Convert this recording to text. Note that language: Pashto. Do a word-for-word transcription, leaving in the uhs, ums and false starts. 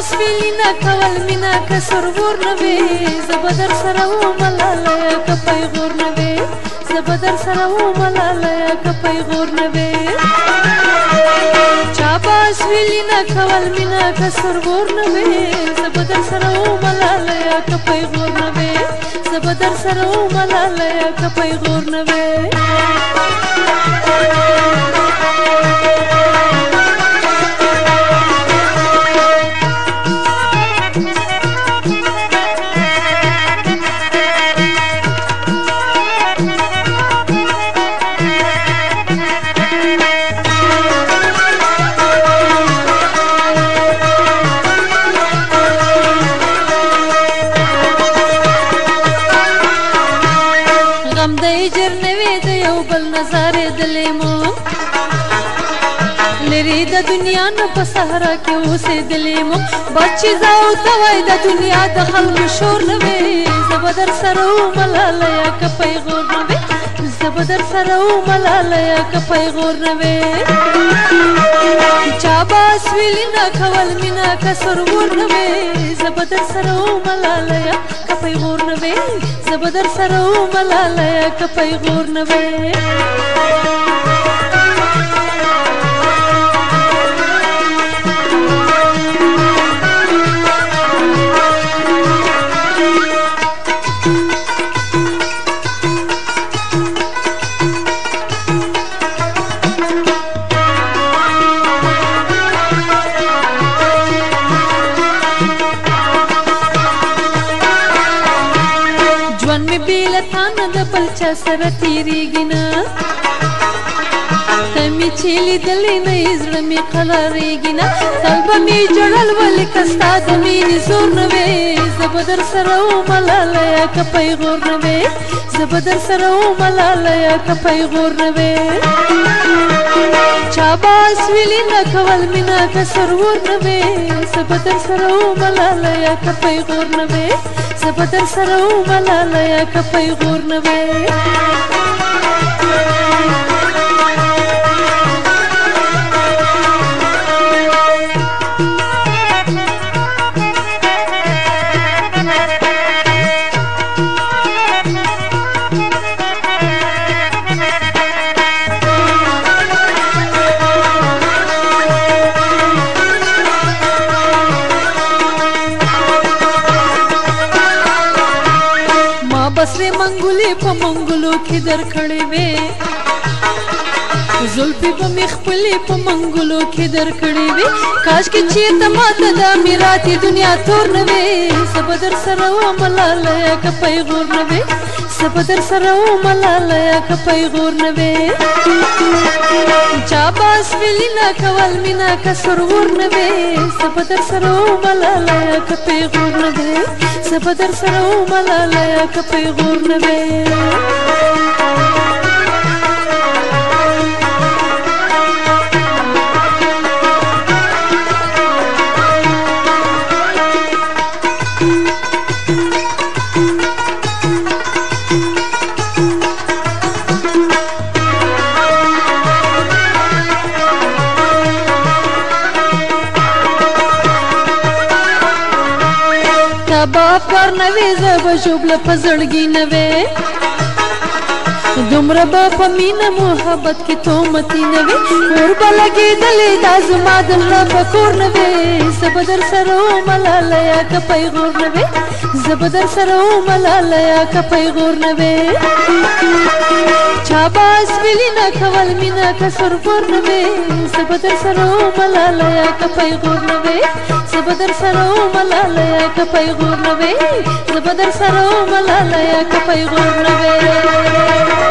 ویلینا کول مینا که سرور نوی زبدر سره و ملاله که پیغور نوی زبدر سره و ملاله که پیغور نوی چاباس ویلینا کول مینا که سرور نوی زبدر سره و ملاله که پیغور نوی زبدر سره و ملاله که پیغور نوی لری د دنیا نه په صحرا کې اوسېدلې مو بچی زاو توای د دنیا د خلکو شور نه وي زبدر سره و ملاله که پیغور نه وي زبدر سره و ملاله که پیغور نه وي چا باس ویلینا کول مینا که سرور نه وي زبدر سره و ملاله که پیغور نه وي زبدر سره و ملاله که پیغور نه وي بلچا سره تیریږي نه ته مې چې لیدلې نه زړه مې قلاریږي نه تل به مې جړل ولې که ستا د مینې زور نه وي زه به در سره و ملاله که پیغور نه وي زه به در سره و ملاله که پیغور نه وي چا باس ویلینا کول مینا که سرور نه وي زه به در سره و ملاله که پیغور نه وي زه به در سره و ملاله که پیغور نه وي بسره منګولې په منګولو کې درکړې وې زلفې به مې خپلې په منګولو کې درکړې وې کاشکې چې ته ماته د میراتې دنیا تور نه وې زه به در سره و ملاله که پیغور نه وې زه به در سره و ملاله که پیغور نه وې چا باس ویلینا کول مینا که سرور نه وې زه به در سره و ملاله که پیغور نه وې زه به در سره و ملاله که پیغور نه وې باپ کار نوی زبا جوبل پزړګي نوی دومره با په مینه محبت کې تومتي نوی اور بلګي دلې دا زما د زړه په کور نوی زه به در سره و ملاله که پیغور نوی زه به در سره و ملاله که پیغور نوی چا باس ویلینا کول مینا که سرور نوی زه به در سره و ملاله که پیغور نوی زه به در سره و ملاله که پیغور نوی زه به در سره و ملاله که پیغور نوی